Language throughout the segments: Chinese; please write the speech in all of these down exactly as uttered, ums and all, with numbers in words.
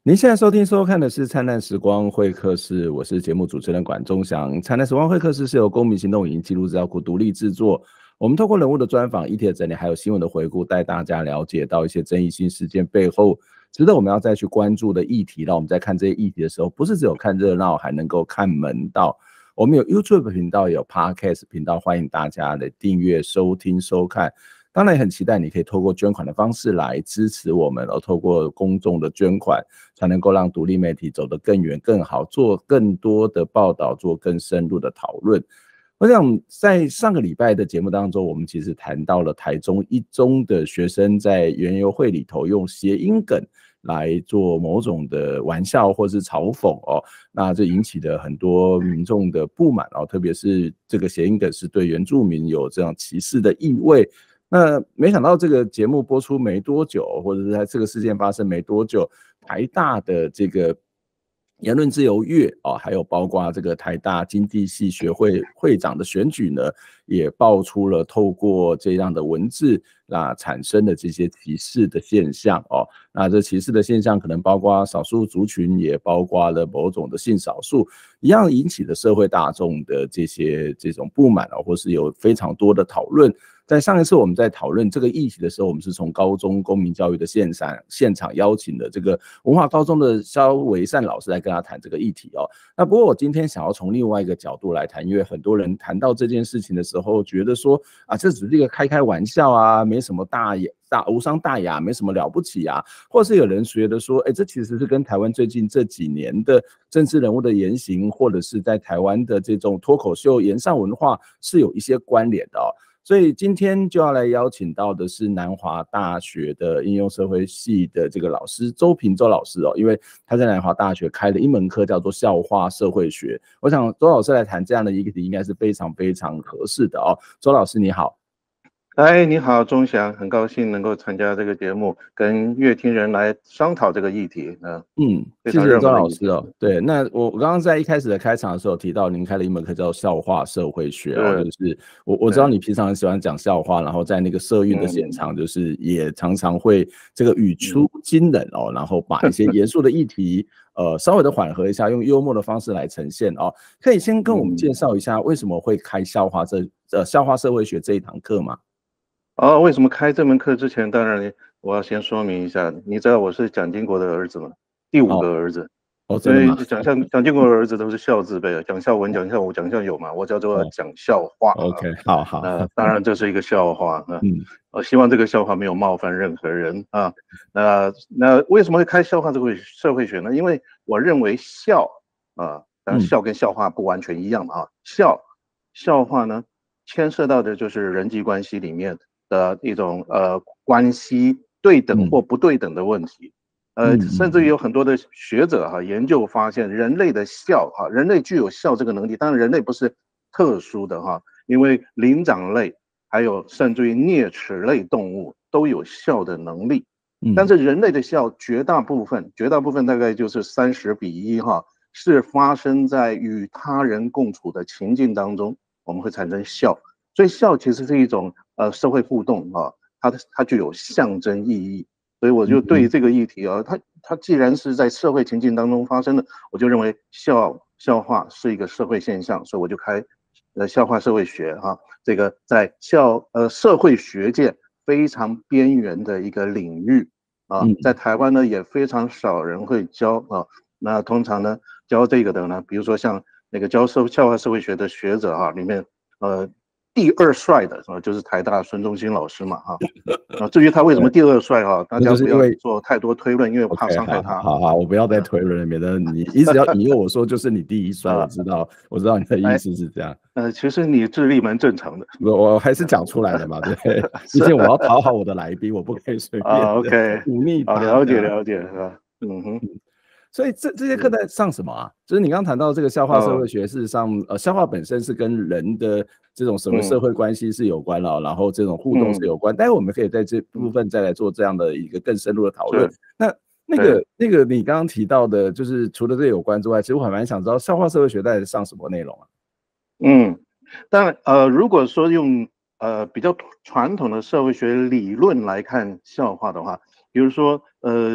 您现在收听收看的是灿烂时光会客室，我是节目主持人管中祥。灿烂时光会客室是由公民行动影音记录资料库独立制作，我们透过人物的专访、议题的整理，还有新闻的回顾，带大家了解到一些争议性事件背后值得我们要再去关注的议题。让我们在看这些议题的时候，不是只有看热闹，还能够看门道。我们有 YouTube 频道，也有 Podcast 频道，欢迎大家的订阅、收听、收看。当然也很期待你可以透过捐款的方式来支持我们，而透过公众的捐款才能够让独立媒体走得更远更好，做更多的报道，做更深入的讨论。我想在上个礼拜的节目当中，我们其实谈到了台中一中的学生在园游会里头用谐音梗来做某种的玩笑或是嘲讽哦，那这引起了很多民众的不满哦，特别是这个谐音梗是对原住民有这样歧视的意味。那没想到这个节目播出没多久，或者是在这个事件发生没多久，台大的这个言论自由月哦，还有包括这个台大经济系学会会长的选举呢，也爆出了透过这样的文字那产生的这些歧视的现象哦。那这歧视的现象可能包括少数族群，也包括了某种的性少数，一样引起了社会大众的这些这种不满哦，或是有非常多的讨论。在上一次我们在讨论这个议题的时候，我们是从高中公民教育的现场现场邀请的这个文化高中的肖维善老师来跟他谈这个议题哦。那不过我今天想要从另外一个角度来谈，因为很多人谈到这件事情的时候，觉得说啊，这只是一个开开玩笑啊，没什么大大无伤大雅，没什么了不起啊，或是有人觉得说，哎，这其实是跟台湾最近这几年的政治人物的言行，或者是在台湾的这种脱口秀言上文化是有一些关联的哦。所以今天就要来邀请到的是南华大学的应用社会系的这个老师周平周老师哦，因为他在南华大学开了一门课叫做笑话社会学，我想周老师来谈这样的一个题应该是非常非常合适的哦。周老师你好。 哎，你好，钟祥，很高兴能够参加这个节目，跟乐听人来商讨这个议题。嗯嗯，谢谢周老师哦。对，那我我刚刚在一开始的开场的时候提到，您开了一门课叫笑话社会学哦，就是我我知道你平常很喜欢讲笑话，然后在那个社运的现场，就是也常常会这个语出惊人哦，然后把一些严肃的议题呃稍微的缓和一下，用幽默的方式来呈现哦。可以先跟我们介绍一下为什么会开笑话这呃笑话社会学这一堂课吗？ 哦，为什么开这门课之前，当然我要先说明一下，你知道我是蒋经国的儿子吗？第五个儿子。 哦，哦真的吗？ 所以蒋蒋蒋经国的儿子都是孝字辈的，蒋孝文、蒋孝武、蒋孝友嘛，我叫做讲笑话。 哦、OK， 好好。 那、呃、当然这是一个笑话啊。 嗯， 我希望这个笑话没有冒犯任何人啊。那那为什么会开笑话这个社会学呢？因为我认为笑啊，当然笑跟笑话不完全一样嘛啊，笑笑话呢牵涉到的就是人际关系里面的一种呃关系对等或不对等的问题。呃，甚至于有很多的学者哈、啊、研究发现，人类的笑哈、啊，人类具有笑这个能力。当然，人类不是特殊的哈、啊，因为灵长类还有甚至于啮齿类动物都有笑的能力。但是人类的笑绝大部分，绝大部分大概就是三十比一哈，是发生在与他人共处的情境当中，我们会产生笑。所以笑其实是一种呃社会互动啊，它它具有象征意义。所以我就对这个议题啊，它它既然是在社会情境当中发生的，我就认为笑笑话是一个社会现象，所以我就开呃笑话社会学哈、啊，这个在笑呃社会学界非常边缘的一个领域啊，在台湾呢也非常少人会教啊。那通常呢教这个的呢，比如说像那个教社笑话社会学的学者哈、啊，里面呃。第二帅的啊，就是台大孙中兴老师嘛，哈啊。至于他为什么第二帅哈，大家不要做太多推论，因为我怕伤害他。 好好，我不要再推论了，免得你一直要引诱我说就是你第一帅。我知道，我知道你的意思是这样。 呃，其实你智力蛮正常的， 我我还是讲出来的嘛，对，毕竟我要讨好我的来宾，我不可以随便啊。OK， 忤逆他。 了解了解是吧？嗯哼。 所以这这些课在上什么啊？就是你刚刚谈到这个笑话社会学，事实上，呃，笑话本身是跟人的这种什么社会关系是有关了，然后这种互动是有关。待会我们可以在这部分再来做这样的一个更深入的讨论。那那个那个你刚刚提到的，就是除了这有关之外，其实我还蛮想知道笑话社会学在上什么内容啊？ 嗯，当然，呃，如果说用呃比较传统的社会学理论来看笑话的话，比如说，呃。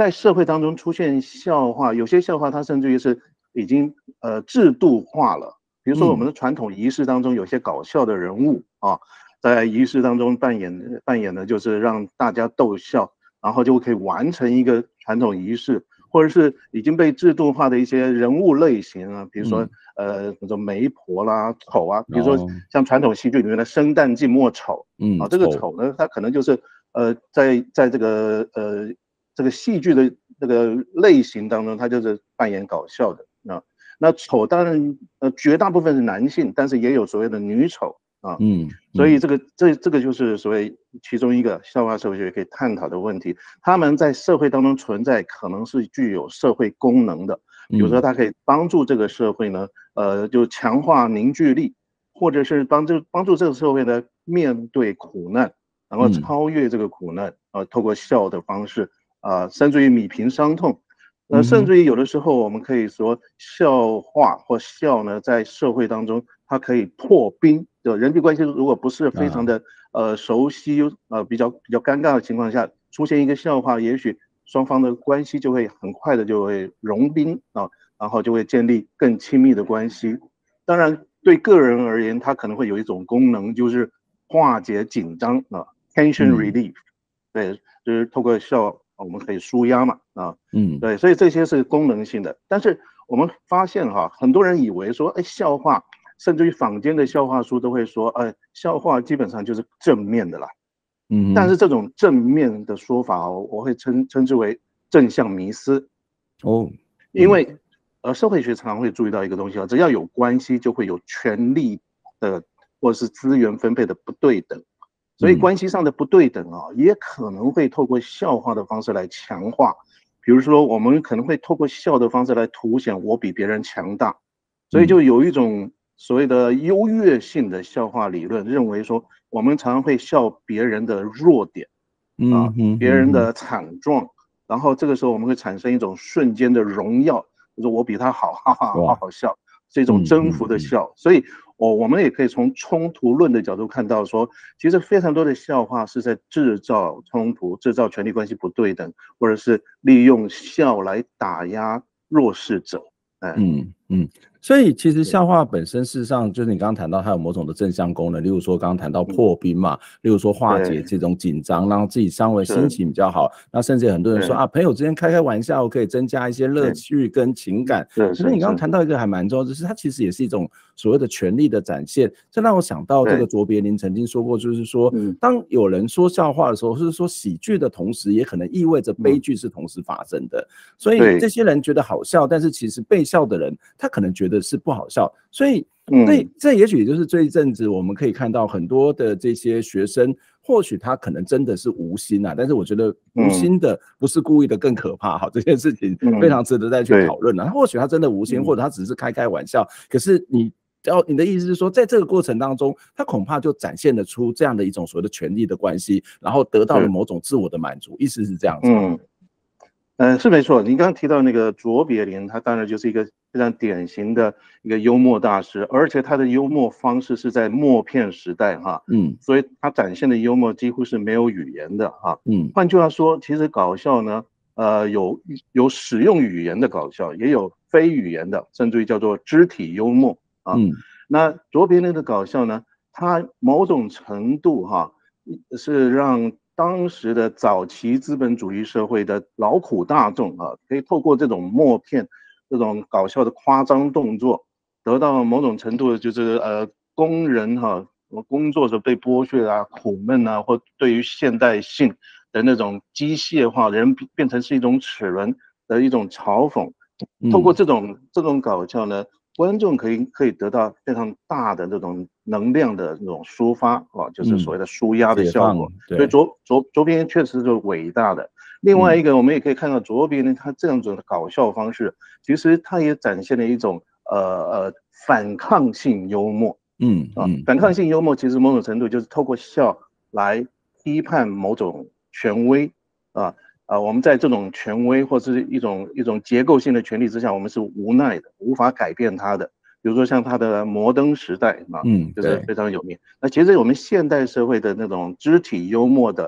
在社会当中出现笑话，有些笑话它甚至于是已经呃制度化了。比如说我们的传统仪式当中有些搞笑的人物啊，在仪式当中扮演扮演的就是让大家逗笑，然后就可以完成一个传统仪式。或者是已经被制度化的一些人物类型啊，比如说、嗯、呃那种媒婆啦、丑啊，比如说像传统戏剧里面的生旦净末丑，嗯啊，这个丑呢，它可能就是呃在在这个呃这个戏剧的这个类型当中，它就是扮演搞笑的啊。那丑当然呃绝大部分是男性，但是也有所谓的女丑。啊，嗯，所以这个这这个就是所谓其中一个笑话社会学可以探讨的问题。他们在社会当中存在，可能是具有社会功能的，比如说它可以帮助这个社会呢，呃，就强化凝聚力，或者是帮助帮助这个社会呢面对苦难，然后超越这个苦难，啊、呃，透过笑的方式，啊、呃，甚至于弭平伤痛。呃，甚至于有的时候，我们可以说笑话或笑呢，在社会当中，它可以破冰。就人际关系如果不是非常的呃熟悉，呃比较比较尴尬的情况下，出现一个笑话，也许双方的关系就会很快的就会融冰啊，然后就会建立更亲密的关系。当然，对个人而言，它可能会有一种功能，就是化解紧张啊 ，tension relief，、嗯、对，就是透过笑。我们可以舒压嘛，啊，嗯，对，所以这些是功能性的。但是我们发现哈，很多人以为说，哎，笑话，甚至于坊间的笑话书都会说，哎，笑话基本上就是正面的啦，嗯，但是这种正面的说法，我会称称之为正向迷思，哦，因为呃，社会学常常会注意到一个东西啊，只要有关系，就会有权力的或者是资源分配的不对等。所以关系上的不对等啊，也可能会透过笑话的方式来强化。比如说，我们可能会透过笑的方式来凸显我比别人强大，所以就有一种所谓的优越性的笑话理论，认为说我们常常会笑别人的弱点，啊，别人的惨状，然后这个时候我们会产生一种瞬间的荣耀，就是我比他好，哈哈，好好笑，是一种征服的笑，所以。哦，我们也可以从冲突论的角度看到说，其实非常多的笑话是在制造冲突，制造权力关系不对等，或者是利用笑来打压弱势者。哎、 嗯嗯，所以其实笑话本身事实上就是你刚刚谈到它有某种的正向功能，例如说刚刚谈到破冰嘛，例如说化解这种紧张，让自己稍微心情比较好。那甚至有很多人说啊，朋友之间开开玩笑可以增加一些乐趣跟情感。可是你刚刚谈到一个还蛮重要，就是它其实也是一种所谓的权力的展现。这让我想到这个卓别林曾经说过，就是说当有人说笑话的时候，或是说喜剧的同时，也可能意味着悲剧是同时发生的。所以这些人觉得好笑，但是其实被笑的人他可能觉得是不好笑，所以这这也许也就是这一阵子我们可以看到很多的这些学生，或许他可能真的是无心啊，但是我觉得无心的不是故意的更可怕哈，这件事情非常值得再去讨论啊。或许他真的无心，或者他只是开开玩笑，可是你要你的意思是说，在这个过程当中，他恐怕就展现得出这样的一种所谓的权力的关系，然后得到了某种自我的满足，意思是这样子。嗯嗯，是没错。您刚刚提到那个卓别林，他当然就是一个非常典型的一个幽默大师，而且他的幽默方式是在默片时代哈，嗯，所以他展现的幽默几乎是没有语言的哈，嗯，换句话说，其实搞笑呢，呃，有有使用语言的搞笑，也有非语言的，甚至于叫做肢体幽默啊。嗯，那卓别林的搞笑呢，他某种程度哈是让当时的早期资本主义社会的劳苦大众啊，可以透过这种默片、这种搞笑的夸张动作，得到某种程度的就是呃工人哈、啊，工作者被剥削啊、苦闷啊，或对于现代性的那种机械化，人变成是一种齿轮的一种嘲讽。透过这种、嗯、这种搞笑呢，观众可以可以得到非常大的这种能量的那种抒发啊，就是所谓的抒压的效果。嗯、所以卓卓卓别林确实是伟大的。另外一个，我们也可以看到卓别林他这样子的搞笑方式，其实他也展现了一种呃呃反抗性幽默。嗯啊，反抗性幽默其实某种程度就是透过笑来批判某种权威啊。啊，我们在这种权威或是一种一种结构性的权利之下，我们是无奈的，无法改变它的。比如说像他的摩登时代啊，嗯，就是非常有名。那其实我们现代社会的那种肢体幽默的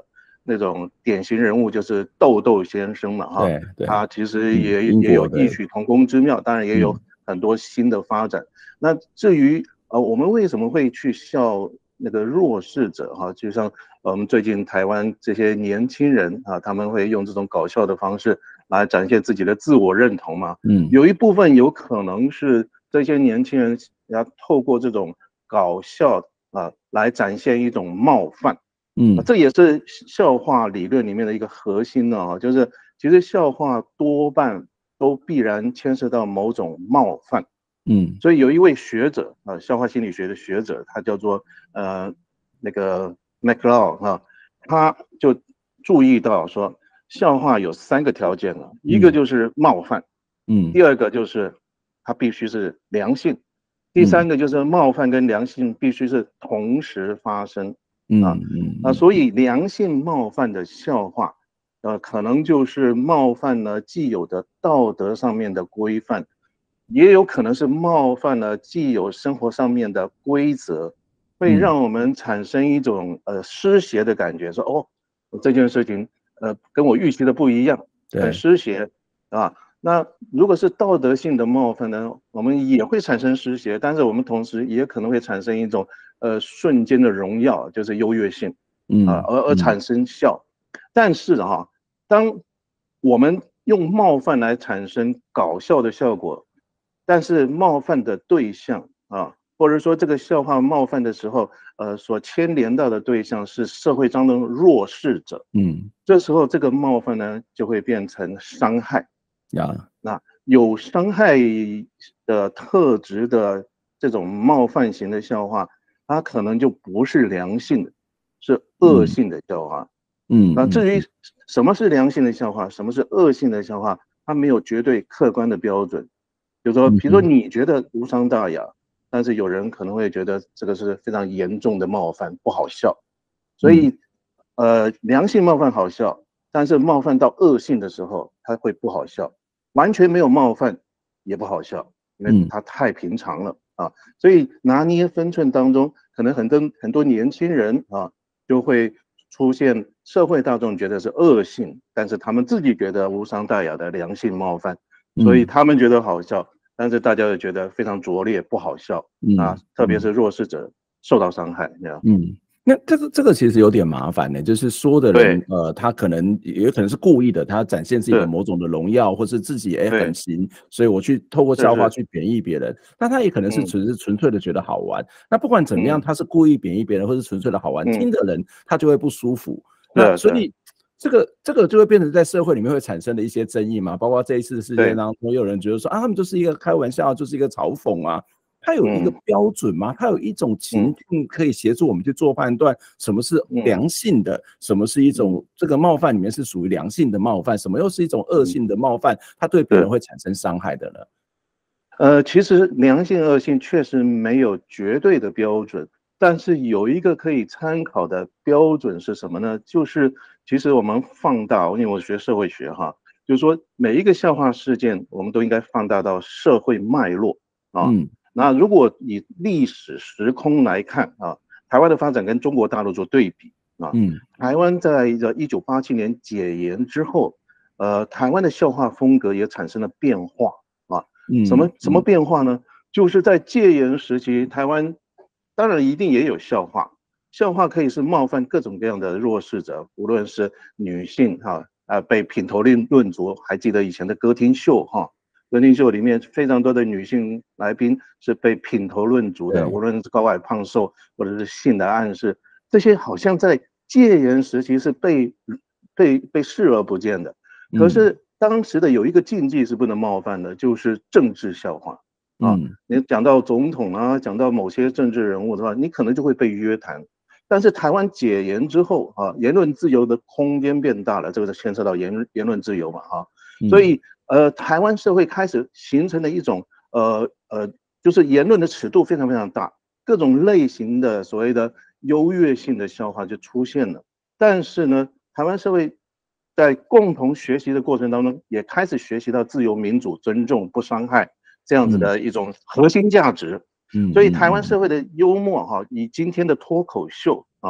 那种典型人物就是豆豆先生嘛，哈， 对对， 他其实也、 嗯、 也有异曲同工之妙，当然也有很多新的发展。嗯、那至于呃，我们为什么会去笑那个弱势者哈？就像我们最近台湾这些年轻人啊，他们会用这种搞笑的方式来展现自己的自我认同嘛。嗯，有一部分有可能是这些年轻人要透过这种搞笑啊来展现一种冒犯。嗯，这也是笑话理论里面的一个核心呢、啊，就是其实笑话多半都必然牵涉到某种冒犯。嗯，所以有一位学者啊，笑话心理学的学者，他叫做呃那个 McLeod 啊，他就注意到说，笑话有三个条件啊，一个就是冒犯，嗯，第二个就是它必须是良性，第三个就是冒犯跟良性必须是同时发生。啊，嗯啊，所以良性冒犯的笑话，呃，可能就是冒犯了既有的道德上面的规范，也有可能是冒犯了既有生活上面的规则，会让我们产生一种呃失邪的感觉，说哦，这件事情呃跟我预期的不一样，很失邪啊。那如果是道德性的冒犯呢，我们也会产生失邪，但是我们同时也可能会产生一种呃瞬间的荣耀，就是优越性，啊，而而产生笑。但是哈，当我们用冒犯来产生搞笑的效果，但是冒犯的对象啊，或者说这个笑话冒犯的时候，呃，所牵连到的对象是社会当中弱势者，嗯，这时候这个冒犯呢就会变成伤害。呀，那有伤害的特质的这种冒犯型的笑话，它可能就不是良性的，是恶性的笑话。嗯，那至于什么是良性的笑话，什么是恶性的笑话，它没有绝对客观的标准。就是说，比如说你觉得无伤大雅，但是有人可能会觉得这个是非常严重的冒犯，不好笑。所以，呃，良性冒犯好笑，但是冒犯到恶性的时候，它会不好笑。完全没有冒犯也不好笑，因为它太平常了啊。所以拿捏分寸当中，可能很多很多年轻人啊，就会出现社会大众觉得是恶性，但是他们自己觉得无伤大雅的良性冒犯，所以他们觉得好笑，但是大家又觉得非常拙劣不好笑啊，特别是弱势者受到伤害，这样。嗯。 那这个这个其实有点麻烦呢，就是说的人，呃，他可能也可能是故意的，他展现自己的某种的荣耀，或是自己也很行，所以我去透过笑话去贬义别人。那他也可能是只是纯粹的觉得好玩。那不管怎么样，他是故意贬义别人，或是纯粹的好玩，听的人他就会不舒服。那所以这个这个就会变成在社会里面会产生的一些争议嘛，包括这一次事件当中，也有人觉得说啊，他们就是一个开玩笑，就是一个嘲讽啊。它有一个标准吗？它有一种情境可以协助我们去做判断，什么是良性的，什么是一种这个冒犯里面是属于良性的冒犯，什么又是一种恶性的冒犯，它对别人会产生伤害的呢？ 呃，其实良性恶性确实没有绝对的标准，但是有一个可以参考的标准是什么呢？就是其实我们放大，因为我学社会学哈，就是说每一个笑话事件，我们都应该放大到社会脉络啊。嗯，那如果以历史时空来看啊，台湾的发展跟中国大陆做对比啊，嗯，台湾在一九八七年解严之后，呃，台湾的笑话风格也产生了变化啊。什么什么变化呢？就是在戒严时期，台湾当然一定也有笑话，笑话可以是冒犯各种各样的弱势者，无论是女性哈，啊被品头论论足，还记得以前的歌厅秀哈。歌厅秀里面非常多的女性来宾是被品头论足的，无论是高矮胖瘦或者是性的暗示，这些好像在戒严时期是被被被视而不见的。可是当时的有一个禁忌是不能冒犯的，就是政治笑话啊。你讲到总统啊，讲到某些政治人物的话，你可能就会被约谈。但是台湾解严之后啊，言论自由的空间变大了，这个是牵涉到言言论自由嘛哈，所以。呃，台湾社会开始形成了一种呃呃，就是言论的尺度非常非常大，各种类型的所谓的优越性的笑话就出现了。但是呢，台湾社会在共同学习的过程当中，也开始学习到自由、民主、尊重、不伤害这样子的一种核心价值。所以台湾社会的幽默哈，以今天的脱口秀啊，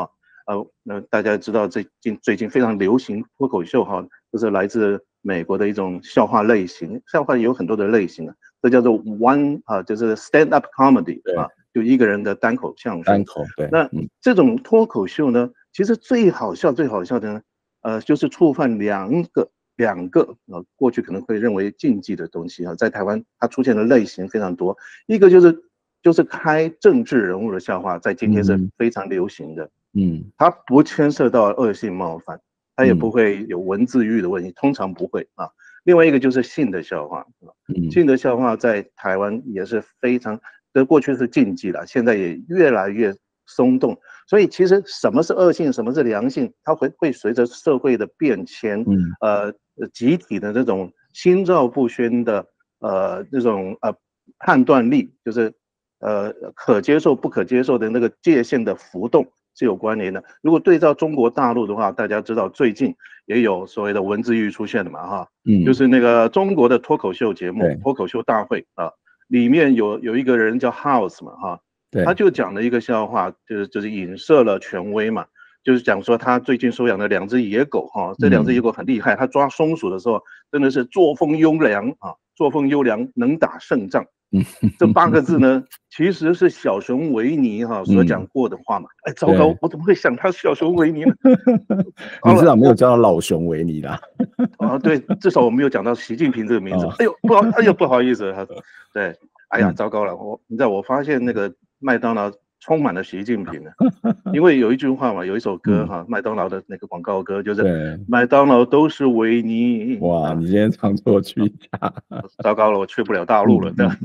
呃，那大家知道最近最近非常流行脱口秀哈，就是来自美国的一种笑话类型，笑话有很多的类型啊，这叫做 one 啊，就是 stand up comedy 啊，就一个人的单口相声。 单口对， 那这种脱口秀呢，其实最好笑最好笑的呢，呃，就是触犯两个两个呃过去可能会认为禁忌的东西啊，在台湾它出现的类型非常多，一个就是就是开政治人物的笑话，在今天是非常流行的。嗯，它不牵涉到恶性冒犯，它也不会有文字狱的问题，通常不会啊。另外一个就是性的笑话，性的笑话在台湾也是非常，这过去是禁忌了，现在也越来越松动。所以其实什么是恶性，什么是良性，它会会随着社会的变迁，呃，集体的这种心照不宣的呃这种呃判断力，就是呃可接受不可接受的那个界限的浮动。是有关联的。如果对照中国大陆的话，大家知道最近也有所谓的文字狱出现了嘛，哈，嗯，就是那个中国的脱口秀节目《脱口秀大会》啊，里面有有一个人叫 House 嘛，哈，他就讲了一个笑话，就是就是影射了权威嘛，就是讲说他最近收养了两只野狗，哈，这两只野狗很厉害，他抓松鼠的时候真的是作风优良啊，作风优良，能打胜仗。这八个字呢，其实是小熊维尼哈所讲过的话嘛。哎，糟糕，我怎么会想他是小熊维尼呢？ 你至少没有叫他老熊维尼啦。 啊，对，至少我没有讲到习近平这个名字。哎呦，不好，哎呦，不好意思，对，哎呀，糟糕了，我你知道，我发现那个麦当劳充满了习近平了，因为有一句话嘛，有一首歌哈，麦当劳的那个广告歌就是麦当劳都是维尼。 哇，你今天唱错曲啊！ 糟糕了，我去不了大陆了，对吧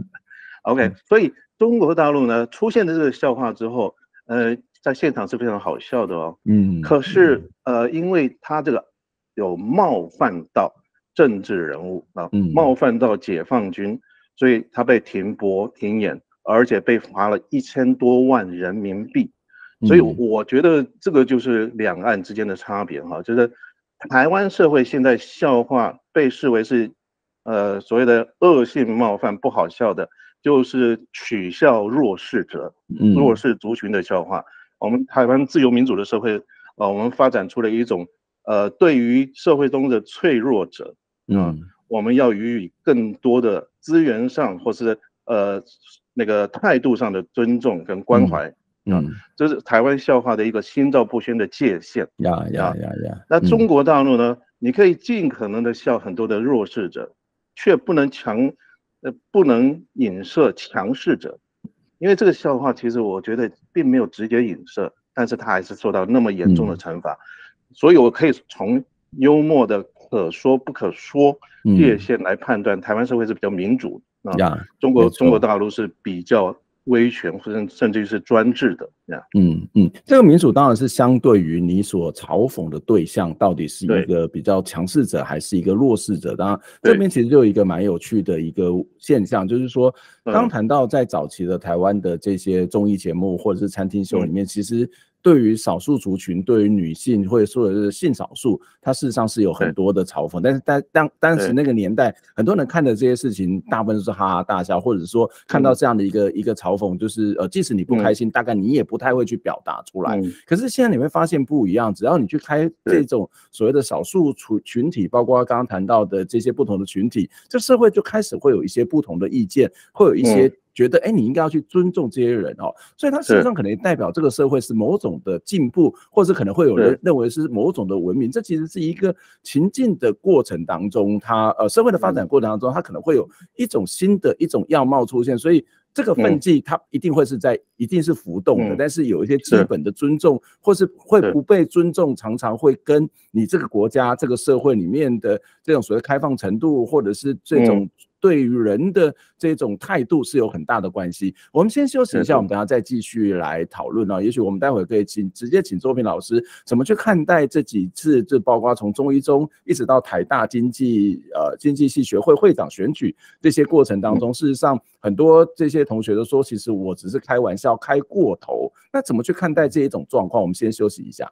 ？OK， 所以中国大陆呢出现的这个笑话之后，呃，在现场是非常好笑的哦。嗯，可是呃，因为他这个有冒犯到政治人物啊，冒犯到解放军，所以他被停播停演，而且被罚了一千多万人民币。所以我觉得这个就是两岸之间的差别哈，就是台湾社会现在笑话被视为是呃所谓的恶性冒犯不好笑的。就是取笑弱势者、弱势族群的笑话。我们台湾自由民主的社会，呃，我们发展出了一种，呃，对于社会中的脆弱者，啊，我们要予以更多的资源上或是呃那个态度上的尊重跟关怀，啊，这是台湾笑话的一个心照不宣的界限。 呀呀呀呀！ 那中国大陆呢？你可以尽可能的笑很多的弱势者，却不能强。呃，不能影射强势者，因为这个笑话其实我觉得并没有直接影射，但是他还是受到那么严重的惩罚，嗯、所以我可以从幽默的可说不可说界限来判断，台湾社会是比较民主啊，中国中国大陆是比较威权或者甚至于是专制的呀。 嗯嗯，这个民主当然是相对于你所嘲讽的对象到底是一个比较强势者还是一个弱势者。当然，这边其实就有一个蛮有趣的一个现象，就是说，刚谈到在早期的台湾的这些综艺节目或者是餐厅秀里面，嗯、其实对于少数族群，对于女性或者说是性少数，它事实上是有很多的嘲讽。但是当当当时那个年代，很多人看的这些事情，大部分都是哈哈大笑，或者说看到这样的一个、嗯、一个嘲讽，就是呃，即使你不开心，嗯、大概你也不太会去表达出来。嗯、可是现在你会发现不一样，只要你去开这种所谓的少数群体，包括刚刚谈到的这些不同的群体，这社会就开始会有一些不同的意见，会有一些、嗯。觉得哎，你应该要去尊重这些人哦，所以它事实上可能代表这个社会是某种的进步，或者可能会有人认为是某种的文明。这其实是一个情境的过程当中，它呃社会的发展过程当中，它可能会有一种新的一种样貌出现，所以这个分际它一定会是在一定是浮动的，嗯、但是有一些基本的尊重，或是会不被尊重，常常会跟你这个国家、这个社会里面的这种所谓开放程度，或者是这种。嗯对于人的这种态度是有很大的关系。我们先休息一下，我们等一下再继续来讨论啊。也许我们待会可以请直接请周平老师怎么去看待这几次，这包括从中一中一直到台大经济呃经济系学会会长选举这些过程当中，事实上很多这些同学都说，其实我只是开玩笑开过头。那怎么去看待这一种状况？我们先休息一下。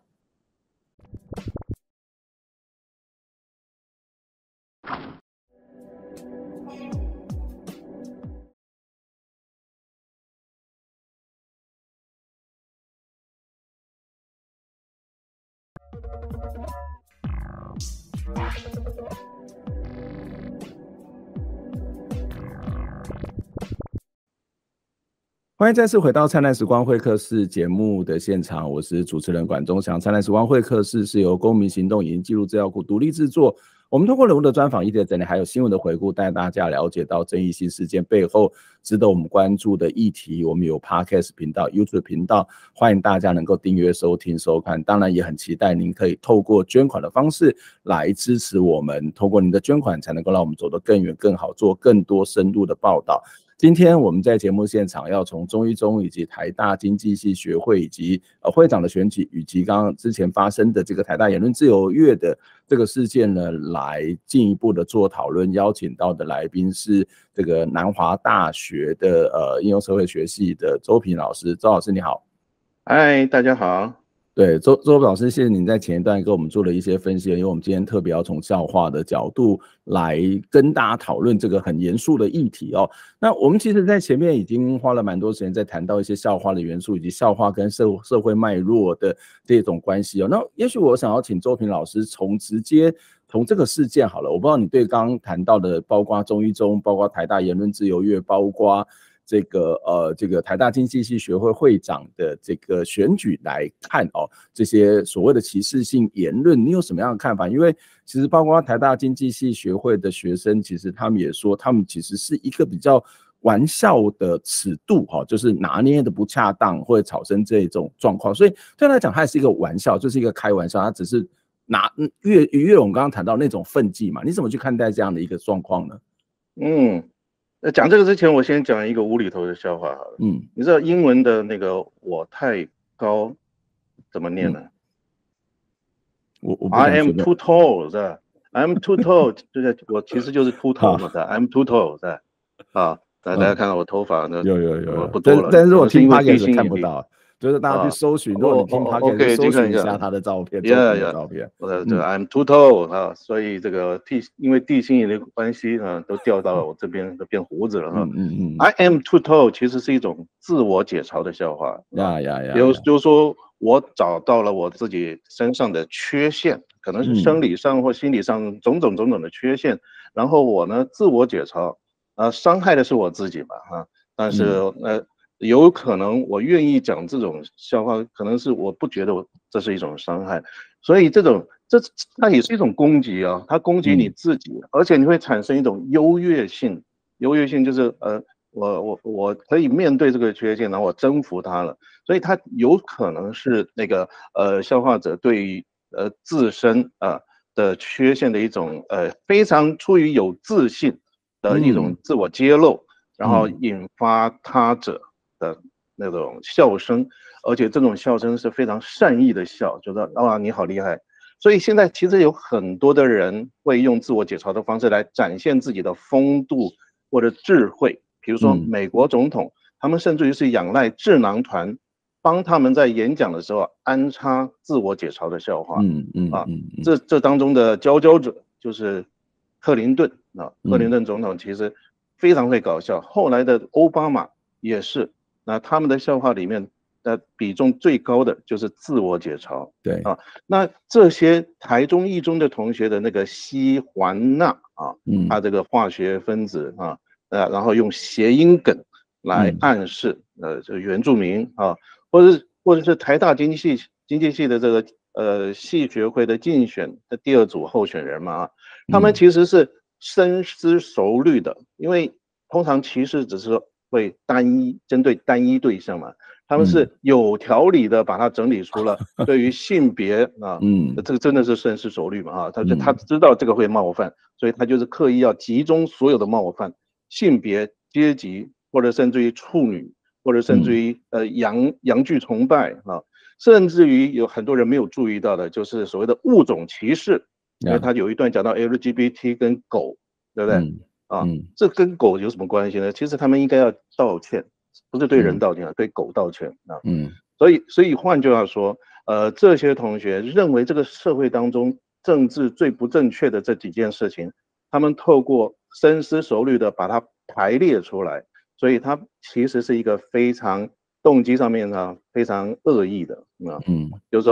欢迎再次回到灿烂时光会客室节目的现场，我是主持人管中祥。灿烂时光会客室是由公民行动影音记录资料库独立制作，我们通过人物的专访、议题的整理，还有新闻的回顾，带大家了解到争议性事件背后值得我们关注的议题。我们有 Podcast 频道、YouTube 频道，欢迎大家能够订阅、收听、收看。当然也很期待您可以透过捐款的方式来支持我们，透过您的捐款才能够让我们走得更远、更好，做更多深入的报道。今天我们在节目现场要从中一中以及台大经济系学会以及呃会长的选举，以及刚刚之前发生的这个台大言论自由月的这个事件呢，来进一步的做讨论。邀请到的来宾是这个南华大学的呃应用社会学系的周平老师。周老师你好。 嗨，大家好。对， 周周老师，谢谢您在前一段给我们做了一些分析，因为我们今天特别要从笑话的角度来跟大家讨论这个很严肃的议题哦。那我们其实在前面已经花了蛮多时间在谈到一些笑话的元素，以及笑话跟社社会脉络的这种关系哦。那也许我想要请周平老师从直接从这个事件好了，我不知道你对刚刚谈到的，包括中一中，包括台大言论自由月，包括这个呃，这个台大经济系学会会长的这个选举来看哦，这些所谓的歧视性言论，你有什么样的看法？因为其实包括台大经济系学会的学生，其实他们也说，他们其实是一个比较玩笑的尺度哈、哦，就是拿捏的不恰当，会产生这种状况。所以对他来讲，它也是一个玩笑，就是一个开玩笑，他只是拿越越我们刚刚谈到那种愤激嘛，你怎么去看待这样的一个状况呢？ 嗯。呃，讲这个之前，我先讲一个无厘头的笑话好了。嗯，你知道英文的那个“我太高”怎么念呢？嗯、我我 I am too tall 是吧 ？I am too tall， 就是我其实就是秃头嘛，是吧 ？I'm too tall 是吧？啊，大家看到我头发呢？有有有，不多了。但是我听 podcast 看不到。就是大家去搜寻，如果你听 podcast 搜寻一下他的照片，周平的照片。 呃，这个 I'm too tall 啊，所以这个地因为地心引力关系啊，都掉到了我这边，都变胡子了哈。嗯嗯 I am too tall 其实是一种自我解嘲的笑话。呀呀呀！有就是说我找到了我自己身上的缺陷，可能是生理上或心理上种种种种的缺陷，然后我呢自我解嘲，啊，伤害的是我自己吧哈，但是呃。有可能我愿意讲这种笑话，可能是我不觉得我这是一种伤害，所以这种这它也是一种攻击啊，它攻击你自己，而且你会产生一种优越性，优越性就是呃我我我可以面对这个缺陷，然后我征服它了，所以它有可能是那个呃笑话者对于呃自身啊、呃、的缺陷的一种呃非常出于有自信的一种自我揭露，嗯、然后引发他者的那种笑声，而且这种笑声是非常善意的笑，觉得啊你好厉害。所以现在其实有很多的人会用自我解嘲的方式来展现自己的风度或者智慧，比如说美国总统，嗯、他们甚至于是仰赖智囊团帮他们在演讲的时候安插自我解嘲的笑话。嗯嗯啊，这这当中的佼佼者就是克林顿啊，克林顿总统其实非常会搞笑，后来的奥巴马也是。那他们的笑话里面，呃，比重最高的就是自我解嘲。对啊，那这些台中一中的同学的那个烯环钠啊，嗯，它这个化学分子啊，呃，然后用谐音梗来暗示，嗯、呃，这原住民啊，或者是或者是台大经济系经济系的这个呃系学会的竞选的第二组候选人嘛啊，他们其实是深思熟虑的，因为通常歧视只是说。会单一针对单一对象嘛？他们是有条理的把它整理出了对于性别啊，嗯，这个真的是深思熟虑嘛啊，他就他知道这个会冒犯，所以他就是刻意要集中所有的冒犯，性别、阶级，或者甚至于处女，或者甚至于呃阳阳具崇拜啊，甚至于有很多人没有注意到的，就是所谓的物种歧视，因为他有一段讲到 L G B T 跟狗，对不对？嗯啊，嗯、这跟狗有什么关系呢？其实他们应该要道歉，不是对人道歉，嗯、对狗道歉啊。嗯，所以所以换句话说，呃，这些同学认为这个社会当中政治最不正确的这几件事情，他们透过深思熟虑的把它排列出来，所以它其实是一个非常动机上面呢非常恶意的啊。嗯，就是说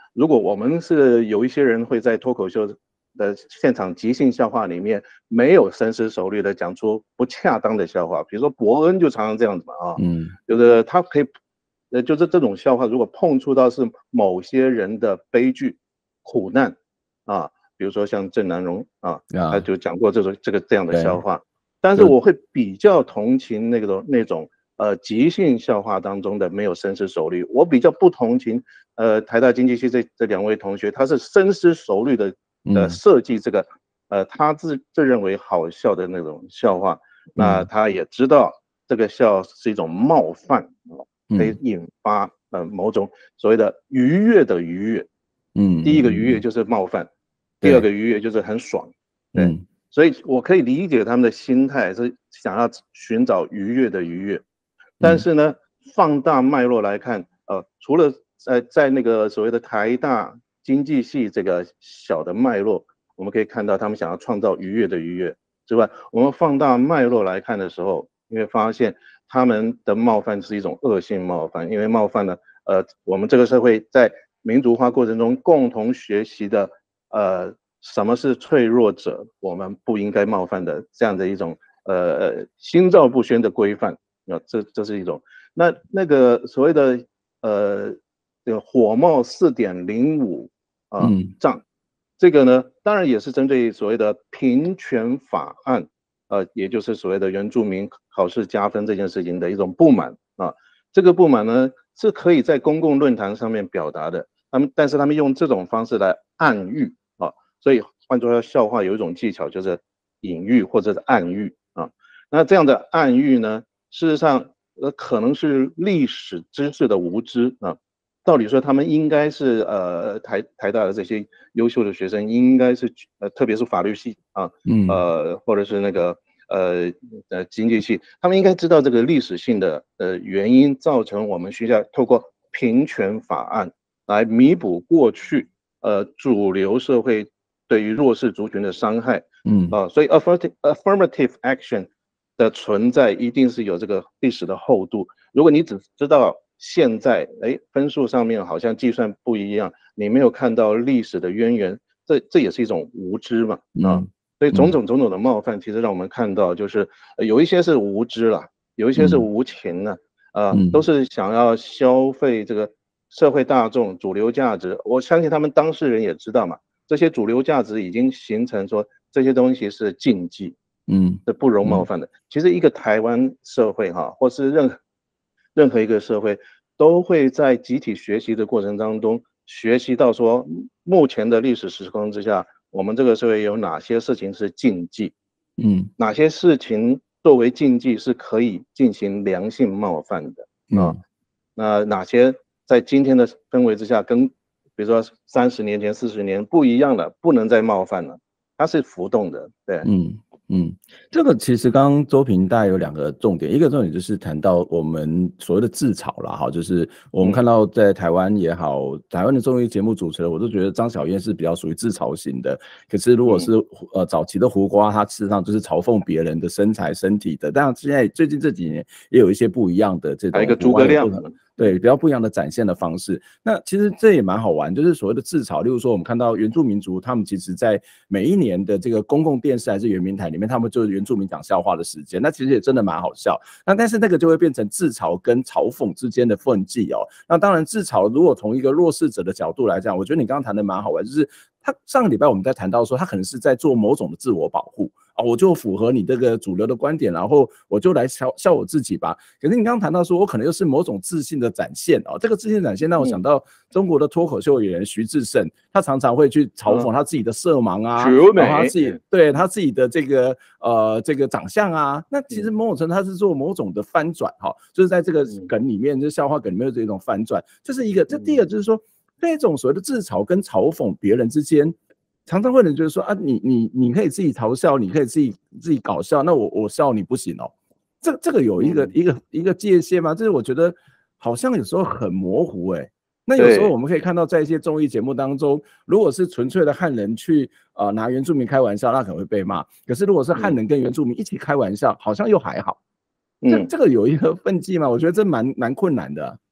如果我们是有一些人会在脱口秀的现场即兴笑话里面没有深思熟虑的讲出不恰当的笑话，比如说伯恩就常常这样子嘛啊，嗯，就是他可以，呃，就是这种笑话如果碰触到是某些人的悲剧、苦难啊，比如说像郑南榕啊，他就讲过这种这个这样的笑话，但是我会比较同情那个那种呃即兴笑话当中的没有深思熟虑，我比较不同情呃台大经济系这这两位同学，他是深思熟虑的。呃，设计这个，呃，他自自认为好笑的那种笑话，那他也知道这个笑是一种冒犯，可以引发呃某种所谓的愉悦的愉悦，嗯，第一个愉悦就是冒犯，第二个愉悦就是很爽，对，所以我可以理解他们的心态是想要寻找愉悦的愉悦，但是呢，放大脉络来看，呃，除了在在那个所谓的台大经济系这个小的脉络，我们可以看到他们想要创造愉悦的愉悦之外，我们放大脉络来看的时候，你会发现他们的冒犯是一种恶性冒犯，因为冒犯呢，呃，我们这个社会在民主化过程中共同学习的，呃，什么是脆弱者，我们不应该冒犯的这样的一种呃心照不宣的规范，啊，这这是一种。那那个所谓的呃这个火冒四点零五。啊，账，这个呢，当然也是针对所谓的平权法案，呃，也就是所谓的原住民考试加分这件事情的一种不满啊。这个不满呢，是可以在公共论坛上面表达的，他们但是他们用这种方式来暗喻啊，所以换作笑话有一种技巧就是隐喻或者是暗喻啊。那这样的暗喻呢，事实上呃可能是历史知识的无知啊。道理说，他们应该是呃台台大的这些优秀的学生，应该是呃特别是法律系啊，嗯，呃或者是那个呃呃经济系，他们应该知道这个历史性的呃原因，造成我们学校透过平权法案来弥补过去呃主流社会对于弱势族群的伤害，嗯啊，所以 affirmative affirmative action 的存在一定是有这个历史的厚度。如果你只知道现在，哎，分数上面好像计算不一样，你没有看到历史的渊源，这这也是一种无知嘛，啊，所以种种种种的冒犯，其实让我们看到，就是有一些是无知了，有一些是无情呢，啊，都是想要消费这个社会大众主流价值。我相信他们当事人也知道嘛，这些主流价值已经形成说这些东西是禁忌，嗯，是不容冒犯的。其实一个台湾社会哈，或是任何。任何一个社会都会在集体学习的过程当中学习到说，目前的历史时空之下，我们这个社会有哪些事情是禁忌，嗯，哪些事情作为禁忌是可以进行良性冒犯的啊？那哪些在今天的氛围之下，跟比如说三十年前、四十年不一样了，不能再冒犯了，它是浮动的，对，嗯。 嗯，这个其实刚刚周平大概有两个重点，一个重点就是谈到我们所谓的自嘲啦，哈，就是我们看到在台湾也好，台湾的综艺节目主持人，我都觉得张小燕是比较属于自嘲型的。可是如果是呃早期的胡瓜，他事实上就是嘲讽别人的身材、身体的。当然现在最近这几年也有一些不一样的这种， 还有一个诸葛亮。 对，比较不一样的展现的方式。那其实这也蛮好玩，就是所谓的自嘲。例如说，我们看到原住民族，他们其实在每一年的这个公共电视还是原民台里面，他们就是原住民讲笑话的时间。那其实也真的蛮好笑。那但是那个就会变成自嘲跟嘲讽之间的分际哦。那当然，自嘲如果从一个弱势者的角度来讲，我觉得你刚刚谈的蛮好玩，就是他上个礼拜我们在谈到说，他可能是在做某种的自我保护。啊，我就符合你这个主流的观点，然后我就来笑笑我自己吧。可是你刚刚谈到说，我可能又是某种自信的展现哦。这个自信展现让我想到中国的脱口秀演员徐志胜，他常常会去嘲讽他自己的色盲啊， 嗯、 然后他自己对他自己的这个呃这个长相啊。那其实某种程度他是做某种的翻转哈、哦，就是在这个梗里面，就是笑话梗里面有这种翻转。这是一个，这第一个就是说，这种所谓的自嘲跟嘲讽别人之间。常常会有人就是说啊，你你你可以自己嘲笑，你可以自己自己搞笑，那我我笑你不行哦。这这个有一个、嗯、一个一个界限吗？就是我觉得好像有时候很模糊哎、欸。那有时候我们可以看到，在一些综艺节目当中，如果是纯粹的汉人去呃拿原住民开玩笑，那可能会被骂。可是如果是汉人跟原住民一起开玩笑，好像又还好。嗯，这这个有一个分际吗？我觉得这蛮蛮困难的、啊。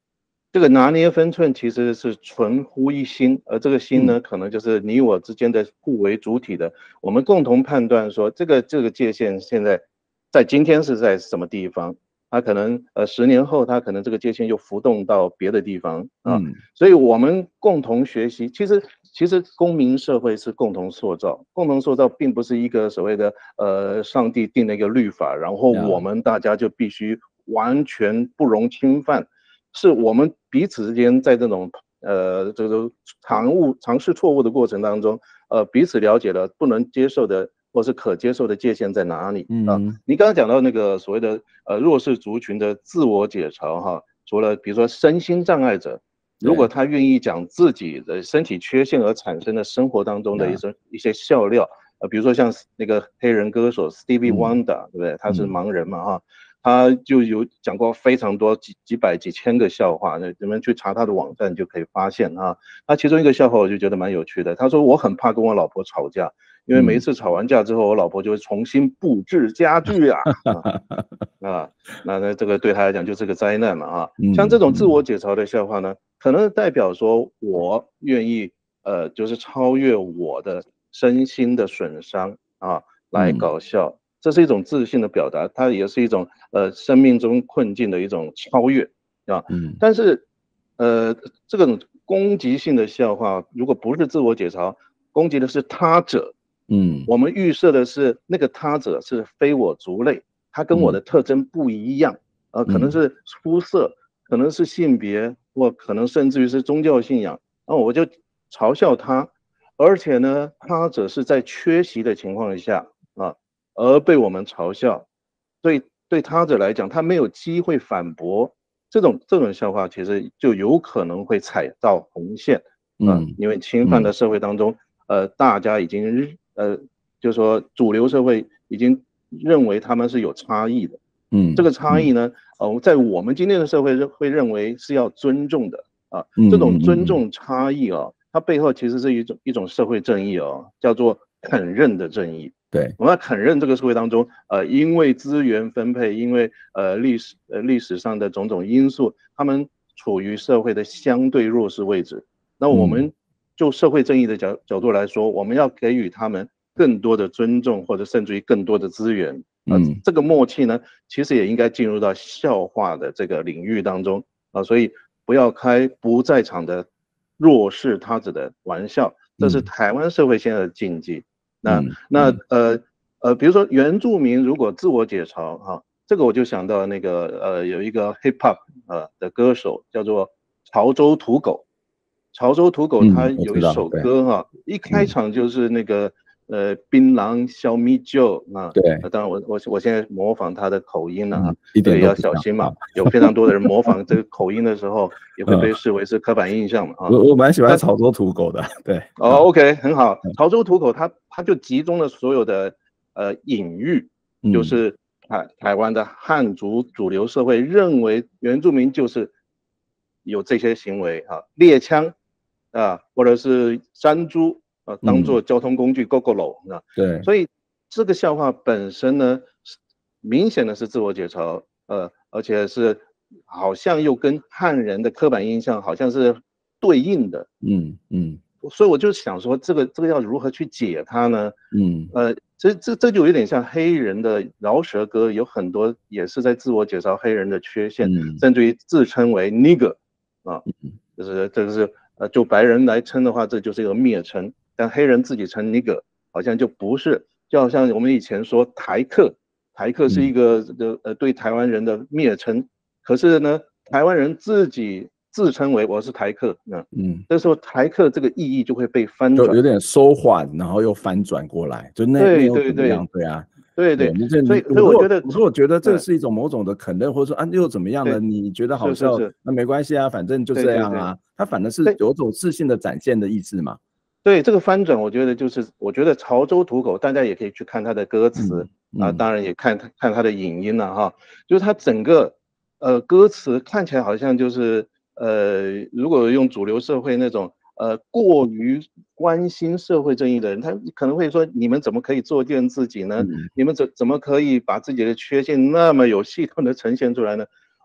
这个拿捏分寸其实是存乎一心，而这个心呢，可能就是你我之间的互为主体的，我们共同判断说这个这个界限现在在今天是在什么地方，它可能呃十年后它可能这个界限又浮动到别的地方啊， 嗯， 所以我们共同学习，其实其实公民社会是共同塑造，共同塑造并不是一个所谓的呃上帝定的一个律法，然后我们大家就必须完全不容侵犯。是我们彼此之间在这种呃这个尝误尝试错误的过程当中，呃彼此了解了不能接受的或是可接受的界限在哪里啊？ 嗯， 你刚刚讲到那个所谓的呃弱势族群的自我解嘲哈，除了比如说身心障碍者，如果他愿意讲自己的身体缺陷而产生的生活当中的一些一些笑料，呃比如说像那个黑人歌手 Stevie Wonder，、嗯、对不对？他是盲人嘛哈。他就有讲过非常多几几百几千个笑话，那你们去查他的网站就可以发现啊。他其中一个笑话我就觉得蛮有趣的，他说我很怕跟我老婆吵架，因为每一次吵完架之后，我老婆就会重新布置家具啊啊啊，那那这个对他来讲就是个灾难嘛啊。像这种自我解嘲的笑话呢，可能代表说我愿意呃就是超越我的身心的损伤啊来搞笑。这是一种自信的表达，它也是一种呃生命中困境的一种超越啊。嗯。但是，呃，这种攻击性的笑话，如果不是自我解嘲，攻击的是他者，嗯，我们预设的是那个他者是非我族类，他跟我的特征不一样，呃，可能是肤色，可能是性别，或可能甚至于是宗教信仰，那我就嘲笑他，而且呢，他者是在缺席的情况下啊。而被我们嘲笑，对对他者来讲，他没有机会反驳，这种这种笑话其实就有可能会踩到红线，啊、嗯，因为侵犯的社会当中，嗯、呃，大家已经呃，就是说主流社会已经认为他们是有差异的，嗯，这个差异呢，呃，在我们今天的社会会认为是要尊重的啊，这种尊重差异啊，它背后其实是一种一种社会正义哦，叫做肯认的正义。对，我们要肯认这个社会当中，呃，因为资源分配，因为呃历史呃历史上的种种因素，他们处于社会的相对弱势位置。那我们就社会正义的角角度来说，我们要给予他们更多的尊重，或者甚至于更多的资源。呃、嗯，这个默契呢，其实也应该进入到笑话的这个领域当中啊、呃，所以不要开不在场的弱势他者的玩笑，这是台湾社会现在的禁忌。那那呃呃，比如说原住民如果自我解嘲哈、啊，这个我就想到那个呃有一个 hip hop 呃的歌手叫做潮州土狗，潮州土狗他有一首歌哈、啊，一开场就是那个呃槟榔小米酒啊，对，当然我我我现在模仿他的口音了啊，这个也要小心嘛，有非常多的人模仿这个口音的时候，也会被视为是刻板印象嘛啊。 我我蛮喜欢潮州土狗的，对。 哦 ，OK， 很好，潮州土狗他他就集中了所有的呃隐喻，就是台台湾的汉族主流社会认为原住民就是有这些行为啊，猎枪啊，或者是山猪啊，当做交通工具 ，go go 楼啊，对，所以这个笑话本身呢，明显的是自我解嘲，呃，而且是好像又跟汉人的刻板印象好像是对应的，嗯嗯。所以我就想说，这个这个要如何去解它呢？嗯，呃，这这这就有点像黑人的饶舌歌，有很多也是在自我介绍黑人的缺陷，嗯、甚至于自称为 nigger 啊，就是这个是呃，就白人来称的话，这就是一个蔑称；但黑人自己称 nigger， 好像就不是，就好像我们以前说台客，台客是一个这个呃对台湾人的蔑称，可是呢，台湾人自己自称为我是台客，那嗯，这时候台客这个意义就会被翻转， 就有点收缓，然后又翻转过来，就那对对对对啊， 对对，所以所以我觉得， 所以我觉得这是一种某种的肯认，或者说啊又怎么样呢？你觉得好笑，那没关系啊，反正就这样啊，它反正是有种自信的展现的意思嘛。 对这个翻转，我觉得就是，我觉得潮州土狗，大家也可以去看他的歌词、嗯嗯、啊，当然也看看他的影音了、啊、哈，就是他整个呃歌词看起来好像就是呃，如果用主流社会那种呃过于关心社会正义的人，他可能会说，你们怎么可以作践自己呢？嗯、你们怎怎么可以把自己的缺陷那么有系统的呈现出来呢？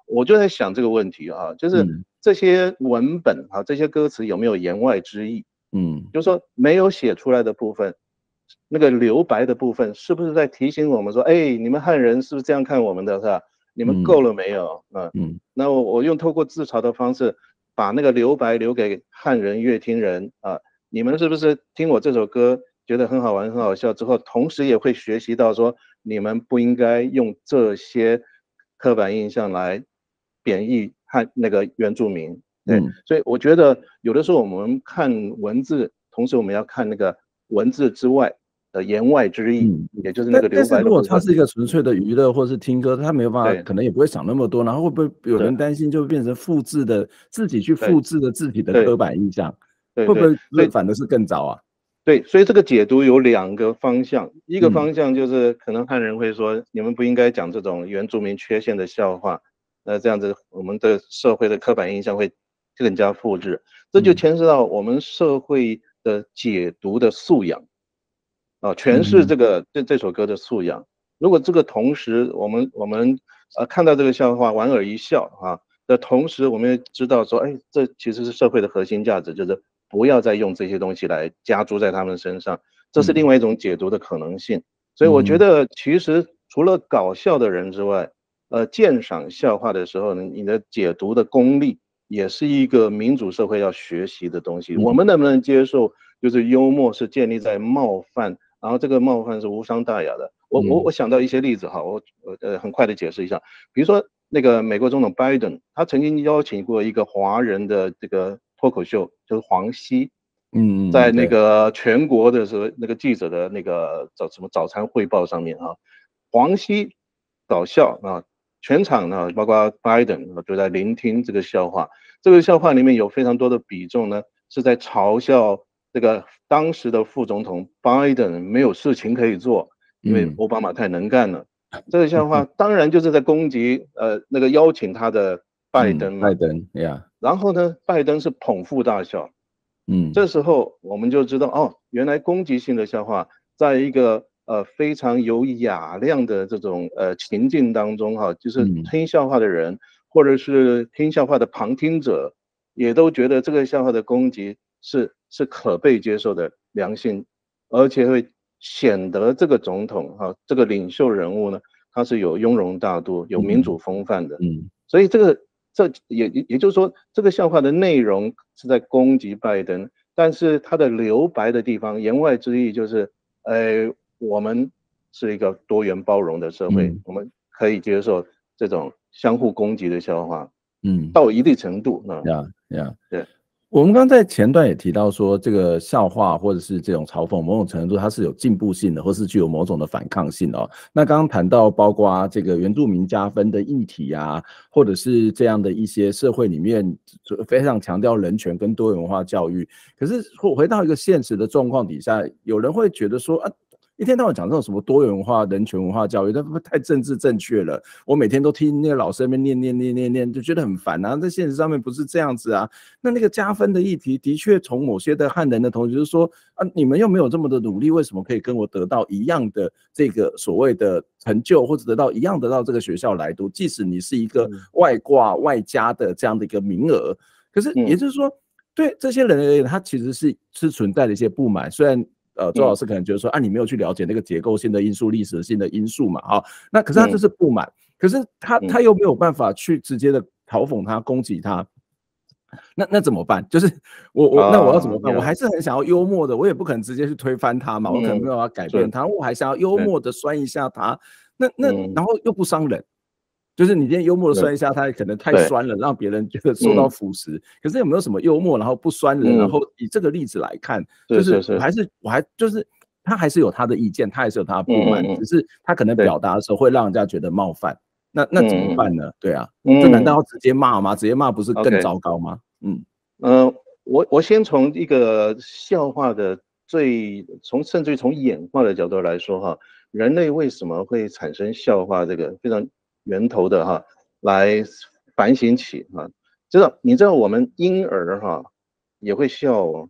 我就在想这个问题啊，就是这些文本啊，这些歌词有没有言外之意？嗯，就是说没有写出来的部分，那个留白的部分，是不是在提醒我们说，哎，你们汉人是不是这样看我们的，是吧？你们够了没有？嗯嗯，那我我用透过自嘲的方式，把那个留白留给汉人乐听人啊，你们是不是听我这首歌觉得很好玩、很好笑之后，同时也会学习到说，你们不应该用这些刻板印象来贬义汉那个原住民。对，嗯、所以我觉得有的时候我们看文字，同时我们要看那个文字之外的言外之意，嗯、也就是那个留白的部分。 但是如果它是一个纯粹的娱乐或是听歌，他没有办法，可能也不会想那么多，然后会不会有人担心就变成复制的自己去复制的自己的刻板印象，会不会反的是更糟啊？ 对，所以这个解读有两个方向，一个方向就是可能汉人会说，你们不应该讲这种原住民缺陷的笑话，那这样子我们的社会的刻板印象会更加复制，这就牵涉到我们社会的解读的素养啊，诠释这个这这首歌的素养。如果这个同时我们我们呃看到这个笑话莞尔一笑啊的同时，我们也知道说，哎，这其实是社会的核心价值，就是不要再用这些东西来加诸在他们身上，这是另外一种解读的可能性。所以我觉得其实除了搞笑的人之外，呃，鉴赏笑话的时候呢，你的解读的功力也是一个民主社会要学习的东西。我们能不能接受，就是幽默是建立在冒犯，然后这个冒犯是无伤大雅的？我我我想到一些例子哈，我呃很快的解释一下，比如说那个美国总统拜登，他曾经邀请过一个华人的这个脱口秀，就是黄西。嗯，在那个全国的时候，那个记者的那个早什么早餐汇报上面啊，黄西搞笑啊，全场呢，包括拜登都在聆听这个笑话。这个笑话里面有非常多的比重呢，是在嘲笑这个当时的副总统拜登没有事情可以做，因为奥巴马太能干了。这个笑话当然就是在攻击呃那个邀请他的拜登嘛。 拜登呀， 然后呢，拜登是捧腹大笑。嗯，这时候我们就知道哦，原来攻击性的笑话，在一个呃非常有雅量的这种呃情境当中哈，就是听笑话的人、嗯、或者是听笑话的旁听者，也都觉得这个笑话的攻击是是可被接受的良性，而且会显得这个总统哈、这个领袖人物呢，他是有雍容大度、有民主风范的。嗯，所以这个。这也也就是说，这个笑话的内容是在攻击拜登，但是它的留白的地方，言外之意就是，呃，我们是一个多元包容的社会，嗯、我们可以接受这种相互攻击的笑话，嗯，到一定程度， 啊，呀呀， 对。 我们刚在前段也提到说，这个笑话或者是这种嘲讽，某种程度它是有进步性的，或是具有某种的反抗性的哦。那刚刚谈到包括这个原住民加分的议题啊，或者是这样的一些社会里面非常强调人权跟多元文化教育，可是回到一个现实的状况底下，有人会觉得说啊，一天到晚讲这种什么多元文化、人权文化教育，那不太政治正确了。我每天都听那个老师那边念念念念念，就觉得很烦啊。在现实上面不是这样子啊。那那个加分的议题，的确从某些的汉人的同学就说啊，你们又没有这么的努力，为什么可以跟我得到一样的这个所谓的成就，或者得到一样得到这个学校来读？即使你是一个外挂外加的这样的一个名额，可是也就是说，对这些人而言，他其实是是存在的一些不满，虽然。呃，周老师可能觉得说，啊，你没有去了解那个结构性的因素、历史性的因素嘛，哈、哦，那可是他这是不满，嗯、可是他他又没有办法去直接的嘲讽他、攻击他，那那怎么办？就是我我那我要怎么办？ Uh, 我还是很想要幽默的，我也不可能直接去推翻他嘛，嗯、我可能没有要改变他，我还想要幽默的酸一下他，那那、嗯、然后又不伤人。就是你今天幽默的酸一下，他可能太酸了，让别人觉得受到腐蚀。嗯、可是有没有什么幽默，然后不酸人？嗯、然后以这个例子来看，就是我还是我还就是他还是有他的意见，他还是有他的不满，嗯、只是他可能表达的时候会让人家觉得冒犯。那那怎么办呢？嗯、对啊，这难道要直接骂吗？直接骂不是更糟糕吗？嗯嗯、呃，我我先从一个笑话的最从甚至于从演化的角度来说哈，人类为什么会产生笑话这个非常。源头的哈，来反省起哈，知道你知道我们婴儿哈也会笑哦，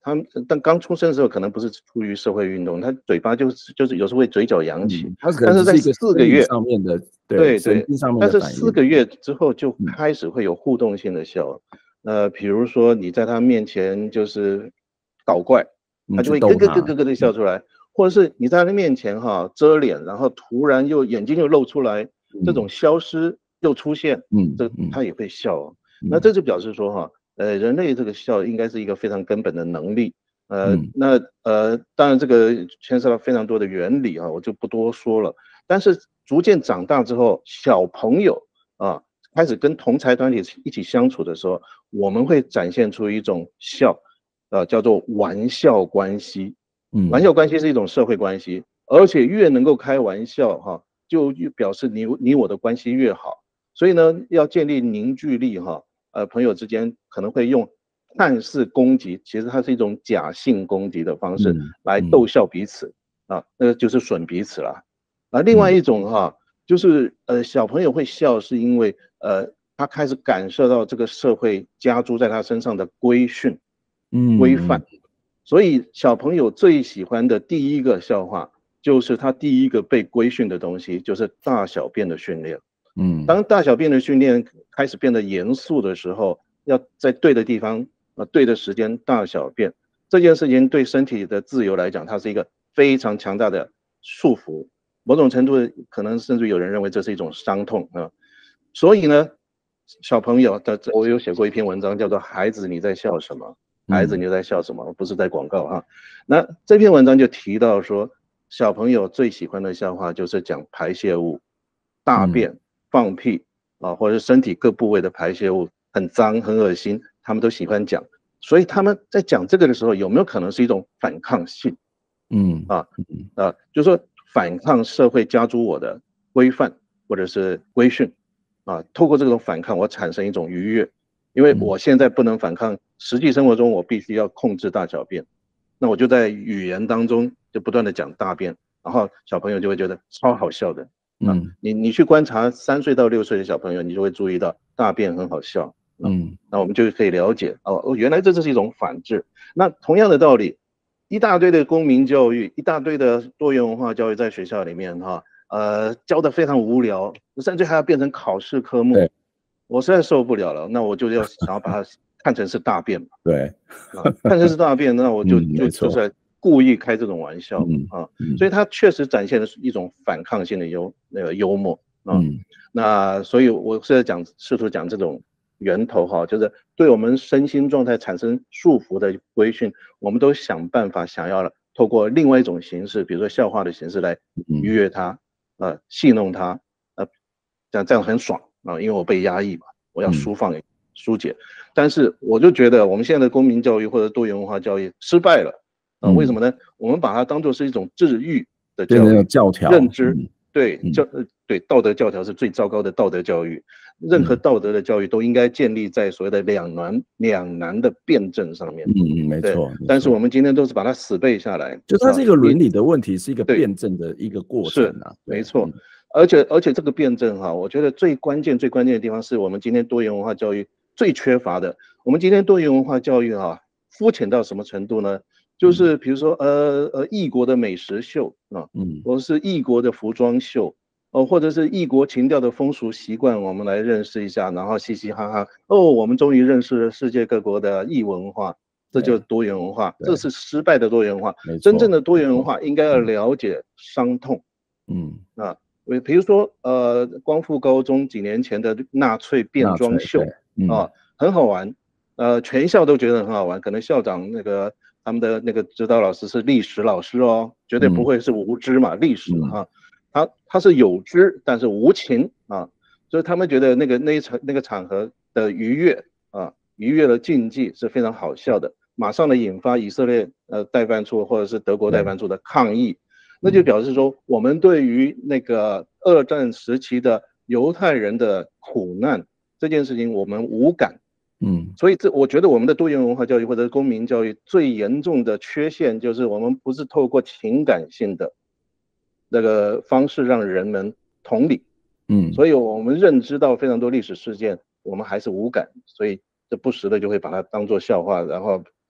他们但刚出生的时候可能不是出于社会运动，他嘴巴就是就是有时候会嘴角扬起， 嗯，它可但是在能只是一个生理四个月， 上面的，对， 对对， 神经上面但是的反应。 四个月之后就嗯开始会有互动性的笑，呃，比如说你在他面前就是搞怪， 嗯， 他就去会咯咯咯逗它。 咯咯的笑嗯出来，或者是你在他面前哈遮脸，然后突然又眼睛又露出来，这种嗯消失又出现，这嗯嗯他也会笑哦。那嗯这就表示说哈，呃，人类这个笑应该是一个非常根本的能力。呃， 嗯那呃，当然这个牵涉到非常多的原理啊，我就不多说了。但是逐渐长大之后，小朋友啊开始跟同才团体一起相处的时候，我们会展现出一种笑，呃，叫做玩笑关系。玩嗯笑关系是一种社会关系，而且越能够开玩笑哈，就越表示你你我的关系越好。所以呢，要建立凝聚力哈，呃，朋友之间可能会用看似攻击，其实它是一种假性攻击的方式嗯来逗嗯笑彼此啊，那就是损彼此了。啊，另外嗯一种哈，就是呃小朋友会笑，是因为呃他开始感受到这个社会加诸在他身上的规训、规范， 嗯嗯所以小朋友最喜欢的第一个笑话，就是他第一个被规训的东西，就是大小便的训练。 嗯当大小便的训练开始变得严肃的时候，要在对的地方、呃对的时间大小便，这件事情对身体的自由来讲，它是一个非常强大的束缚。某种程度可能甚至有人认为这是一种伤痛啊。所以呢，小朋友的我有写过一篇文章，叫做《孩子你在笑什么》，孩子嗯你在笑什么？不是在广告啊。那这篇文章就提到说，小朋友最喜欢的笑话就是讲排泄物、大嗯便、放屁啊，或者是身体各部位的排泄物很脏很恶心，他们都喜欢讲。所以他们在讲这个的时候，有没有可能是一种反抗性嗯啊？啊，就是说反抗社会加诸我的规范或者是规训啊，透过这种反抗，我产生一种愉悦，因为嗯我现在不能反抗，实际生活中我必须要控制大小便，那我就在语言当中就不断的讲大便，然后小朋友就会觉得超好笑的啊。 嗯你你去观察三岁到六岁的小朋友，你就会注意到大便很好笑啊。 嗯那我们就可以了解哦哦，原来这是一种反制。那同样的道理，一大堆的公民教育，一大堆的多元文化教育在学校里面哈，呃，教的非常无聊，甚至还要变成考试科目， 对我实在受不了了。那我就要想要把它看成是大便嘛， 对， 啊，看成是大便，那我就嗯，没错。 就就是在故意开这种玩笑嗯啊，所嗯以它确实展现的是一种反抗性的幽那个幽默啊。 嗯那所以我是在讲试图讲这种源头哈，就是对我们身心状态产生束缚的规训，我们都想办法想要透过另外一种形式，比如说笑话的形式来愉嗯悦他，呃，戏弄他，呃，这样这样很爽啊，因为我被压抑嘛，我要嗯抒放疏解。但是我就觉得我们现在的公民教育或者多元文化教育失败了啊，为什么嗯， 呢？我们把它当做是一种治愈的变成那种教育， 教条。 认知。 嗯对嗯教呃对道德教条是最糟糕的道德教育，任何嗯道德的教育都应该建立在所谓的两难两难的辩证上面。 嗯嗯，没对， 错没但是我错， 们今天都是把它死背下来， 就它是一个伦你理的问题，是一个对辩证的一个过程是啊。对， 没错， 嗯而且而且这个辩证哈，我觉得最关键最关键的地方是我们今天多元文化教育最缺乏的。我们今天多元文化教育哈，肤浅到什么程度呢？就是比如说呃呃异国的美食秀啊， 嗯或者是异国的服装秀。哦，或者是异国情调的风俗习惯，我们来认识一下，然后嘻嘻哈哈。哦，我们终于认识了世界各国的异文化，这就是对多元文化，这对， 是失败的多元文化。 没真正错的多元文没错。 化应该要嗯了解伤痛嗯， 啊，比如说呃，光复高中几年前的纳粹变纳粹对， 装秀嗯啊，很好玩，呃，全校都觉得很好玩，可能校长那个他们的那个指导老师是历史老师哦，绝对不嗯会是无知嘛，历史嗯哈。他他是有知，但是无情啊，所以他们觉得那个那一场那个场合的愉悦啊，愉悦的禁忌是非常好笑的，马上的引发以色列呃代办处或者是德国代对， 办处的抗议，那就表示说我们对于那个二战时期的犹太人的苦难这件事情我们无感。 嗯所以这我觉得我们的多元文化教育或者公民教育最严重的缺陷就是我们不是透过情感性的那个方式让人们同理， 嗯所以我们认知到非常多历史事件，我们还是无感，所以这不时的就会把它当做笑话，然后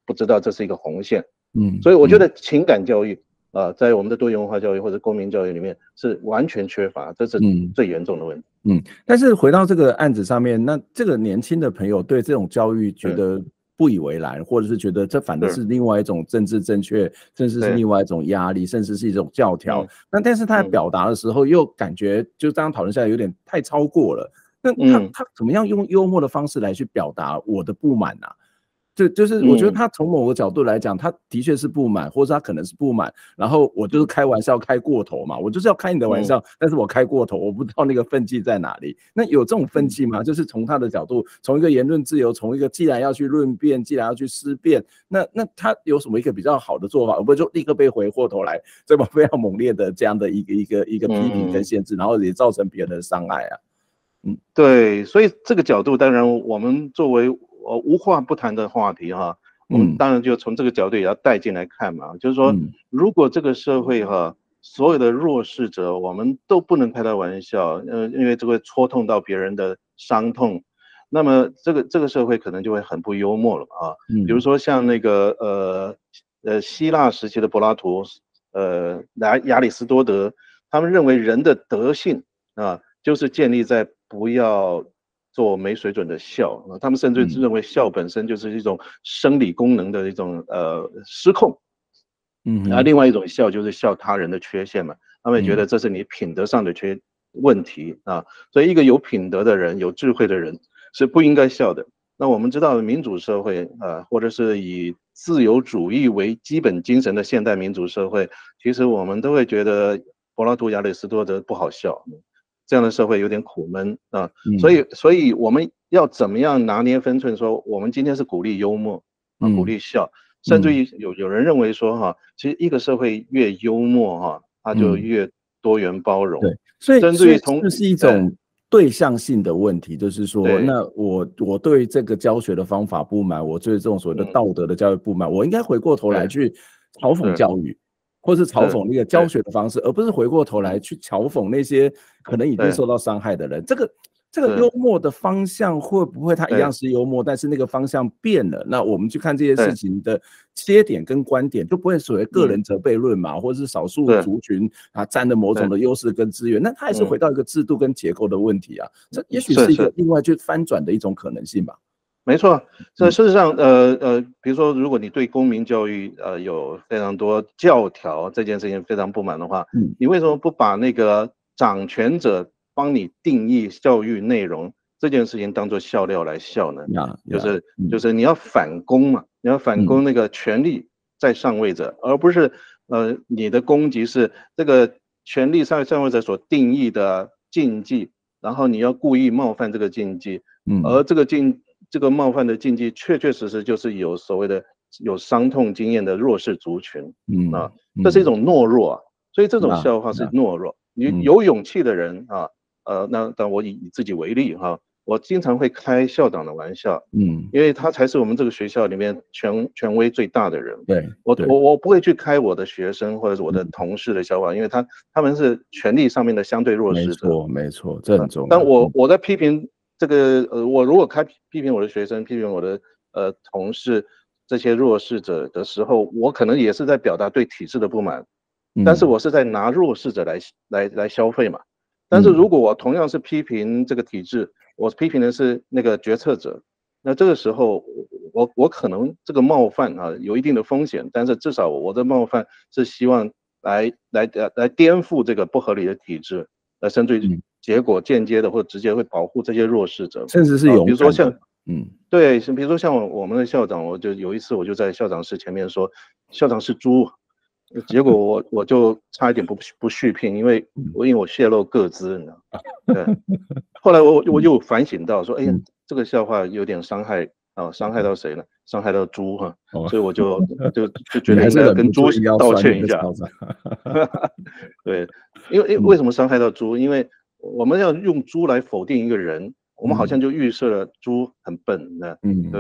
不知道这是一个红线。 嗯， 所以我觉得情感教育啊、呃，在我们的多元文化教育或者公民教育里面是完全缺乏，这是最严重的问题。 嗯，但是回到这个案子上面，那这个年轻的朋友对这种教育觉得不以为然，或者是觉得这反的是另外一种政治正确，甚至是另外一种压力，甚至是一种教条。嗯、那但是他在表达的时候，又感觉就这样讨论下来有点太超过了。那他、嗯、他怎么样用幽默的方式来去表达我的不满啊？就就是我觉得他从某个角度来讲，他的确是不满，或者他可能是不满，然后我就是开玩笑开过头嘛，我就是要开你的玩笑，但是我开过头，我不知道那个分际在哪里。那有这种分际吗？就是从他的角度，从一个言论自由，从一个既然要去论辩，既然要去思辨，那那他有什么一个比较好的做法，而不是就立刻被回过头来这么非常猛烈的这样的一个一个一个批评跟限制，然后也造成别人的伤害啊。 嗯，对，所以这个角度，当然我们作为呃无话不谈的话题哈，我们当然就从这个角度也要带进来看嘛，嗯、就是说，如果这个社会哈，所有的弱势者我们都不能开他玩笑，呃，因为这会戳痛到别人的伤痛，那么这个这个社会可能就会很不幽默了啊。嗯、比如说像那个呃呃希腊时期的柏拉图，呃亚亚里士多德，他们认为人的德性啊，就是建立在不要做没水准的笑，他们甚至认为笑本身就是一种生理功能的一种呃失控，嗯，啊，另外一种笑就是笑他人的缺陷嘛，他们也觉得这是你品德上的缺问题啊，所以一个有品德的人、有智慧的人是不应该笑的。那我们知道民主社会啊，或者是以自由主义为基本精神的现代民主社会，其实我们都会觉得柏拉图、亚里士多德不好笑。这样的社会有点苦闷啊，所以，所以我们要怎么样拿捏分寸？说我们今天是鼓励幽默啊，鼓励笑，甚至于有有人认为说哈，其实一个社会越幽默哈，它就越多元包容。 对，所以甚至于从这是一种对象性的问题，就是说，那我我对这个教学的方法不满，我对这种所谓的道德的教育不满，我应该回过头来去嘲讽教育。或是嘲讽那个教学的方式，而不是回过头来去嘲讽那些可能已经受到伤害的人。这个这个幽默的方向会不会它一样是幽默，但是那个方向变了？那我们去看这些事情的切点跟观点，就不会所谓个人责备论嘛，或者是少数族群啊占了某种的优势跟资源，那它还是回到一个制度跟结构的问题啊。这也许是一个另外去翻转的一种可能性吧。 没错，这事实上，呃呃，比如说，如果你对公民教育呃有非常多教条这件事情非常不满的话，嗯，你为什么不把那个掌权者帮你定义教育内容这件事情当作笑料来笑呢？呀，就是就是你要反攻嘛，你要反攻那个权力在上位者，而不是呃你的攻击是这个权力上上位者所定义的禁忌，然后你要故意冒犯这个禁忌，嗯，而这个禁。这个冒犯的禁忌，确确实实就是有所谓的有伤痛经验的弱势族群，嗯啊，这是一种懦弱啊，所以这种笑话是懦弱。你有勇气的人啊，呃，那但我以以自己为例哈、啊，我经常会开校长的玩笑，嗯，因为他才是我们这个学校里面权权威最大的人。 对， 我我我不会去开我的学生或者是我的同事的笑话，因为他他们是权力上面的相对弱势者。 没错，没错，这很重要。 但我我在批评。这个呃，我如果开批评我的学生，批评我的呃同事这些弱势者的时候，我可能也是在表达对体制的不满，但是我是在拿弱势者来来来消费嘛。但是如果我同样是批评这个体制，我批评的是那个决策者，那这个时候我我可能这个冒犯啊有一定的风险，但是至少我的冒犯是希望来来来来颠覆这个不合理的体制，呃，甚至于。结果间接的或直接会保护这些弱势者， 甚至是有、 啊，比如说像，嗯，对，比如说像我们的校长，我就有一次我就在校长室前面说，校长是猪，结果我我就差一点不不续聘，因为我因为我泄露个资，你知道吗？对，后来我我又反省到说，哎呀，这个笑话有点伤害啊，伤害到谁了？伤害到猪哈，所以我就就就决定应该跟猪道歉一下。对，因为因为为什么伤害到猪？因为我们要用猪来否定一个人，我们好像就预设了猪很笨，那、嗯、对不对？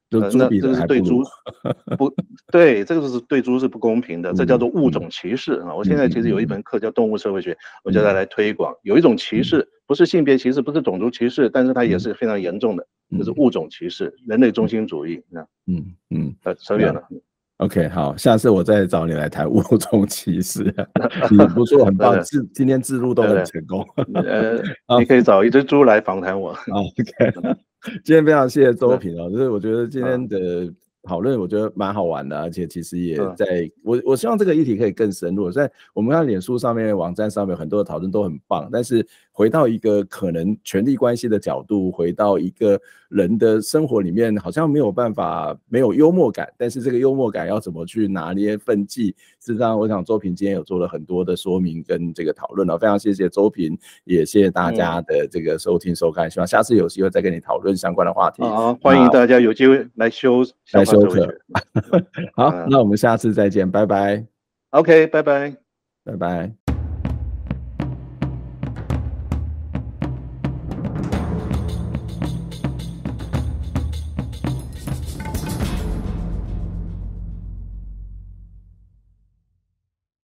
就猪比人还不如。 不对，这个是对猪是不公平的，这叫做物种歧视啊！我现在其实有一门课叫动物社会学，我叫它来推广。有一种歧视，不是性别歧视，不是种族歧视，但是它也是非常严重的，就是物种歧视、人类中心主义。 嗯嗯， 呃，扯远了。 OK， 好，下次我再找你来谈物种歧视。你不错，很棒，今今天置入都很成功。 呃，你可以找一只猪来访谈我。 OK， 今天非常谢谢周平哦，就是我觉得今天的讨论我觉得蛮好玩的，而且其实也在我我希望这个议题可以更深入。在我们看脸书上面、网站上面有很多的讨论都很棒，但是回到一个可能权力关系的角度，回到一个人的生活里面，好像没有办法没有幽默感，但是这个幽默感要怎么去拿捏分际？事实上，我想周平今天有做了很多的说明跟这个讨论了，非常谢谢周平，也谢谢大家的这个收听收看，希望下次有机会再跟你讨论相关的话题。 好，欢迎大家有机会来修来修课。好，那我们下次再见，拜拜。 OK， 拜拜， 拜拜。